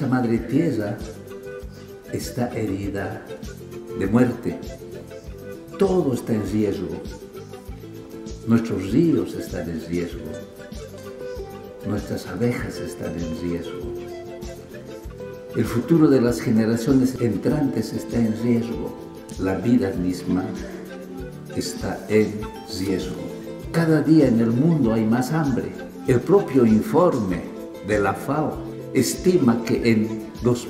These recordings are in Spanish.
madre tierra está herida de muerte. Todo está en riesgo. Nuestros ríos están en riesgo. Nuestras abejas están en riesgo. El futuro de las generaciones entrantes está en riesgo. La vida misma está en riesgo. Cada día en el mundo hay más hambre. El propio informe de la FAO estima que en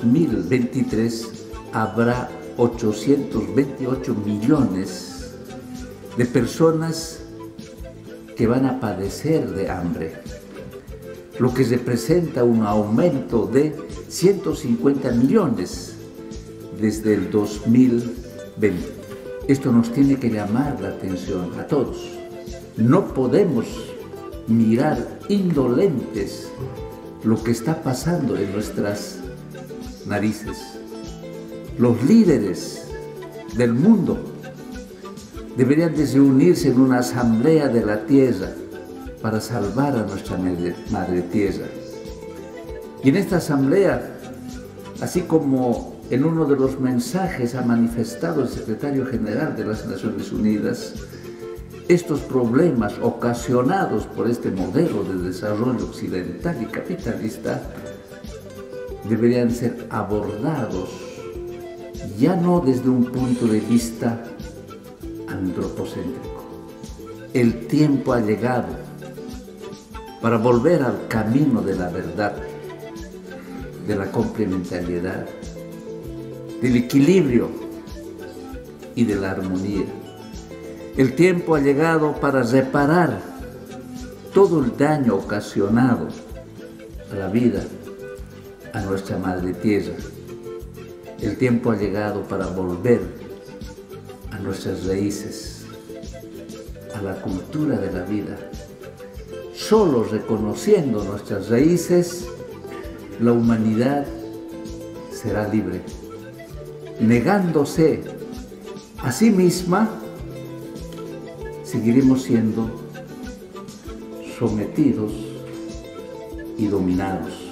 2023 habrá 828 millones de personas que van a padecer de hambre, lo que representa un aumento de 150 millones desde el 2020. Esto nos tiene que llamar la atención a todos. No podemos mirar indolentes lo que está pasando en nuestras narices. Los líderes del mundo deberían de reunirse en una asamblea de la tierra para salvar a nuestra madre tierra. Y en esta asamblea, así como en uno de los mensajes ha manifestado el secretario general de las Naciones Unidas, estos problemas ocasionados por este modelo de desarrollo occidental y capitalista deberían ser abordados ya no desde un punto de vista antropocéntrico. El tiempo ha llegado para volver al camino de la verdad, de la complementariedad, del equilibrio y de la armonía. El tiempo ha llegado para reparar todo el daño ocasionado a la vida, a nuestra madre tierra. El tiempo ha llegado para volver a nuestras raíces, a la cultura de la vida. Solo reconociendo nuestras raíces, la humanidad será libre. Negándose a sí misma, seguiremos siendo sometidos y dominados.